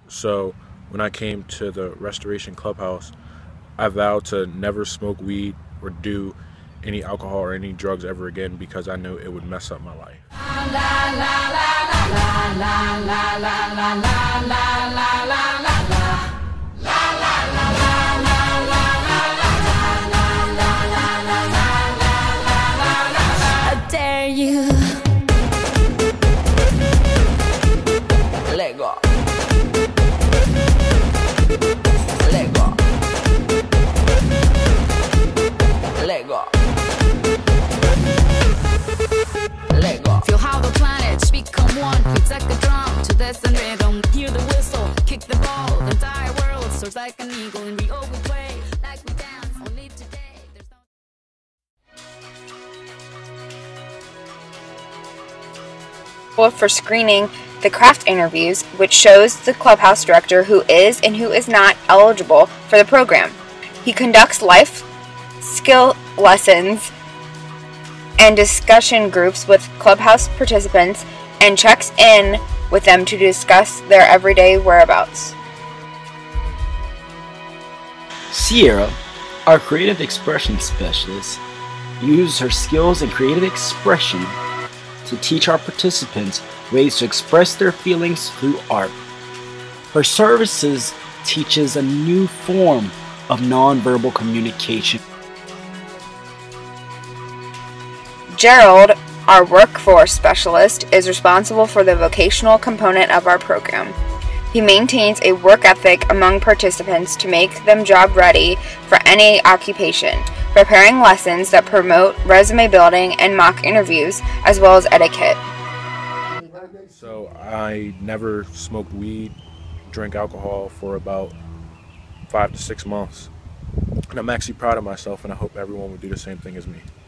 So when I came to the Restoration Clubhouse, I vowed to never smoke weed or do any alcohol or any drugs ever again because I knew it would mess up my life. I dare you. Let go. Let go. Let go. Let go. Feel how the planets become one. It's like a drum to this and rhythm. Hear the whistle, kick the ball. The entire world soars like an eagle, and we always play like we dance. Only today. For screening the craft interviews, which shows the Clubhouse director who is and who is not eligible for the program. He conducts life skill lessons and discussion groups with Clubhouse participants and checks in with them to discuss their everyday whereabouts. Sierra, our creative expression specialist, uses her skills in creative expression to teach our participants ways to express their feelings through art. Her services teaches a new form of nonverbal communication. Gerald, our workforce specialist, is responsible for the vocational component of our program. He maintains a work ethic among participants to make them job ready for any occupation, preparing lessons that promote resume building and mock interviews, as well as etiquette. So I never smoked weed, drank alcohol for about 5 to 6 months. And I'm actually proud of myself, and I hope everyone would do the same thing as me.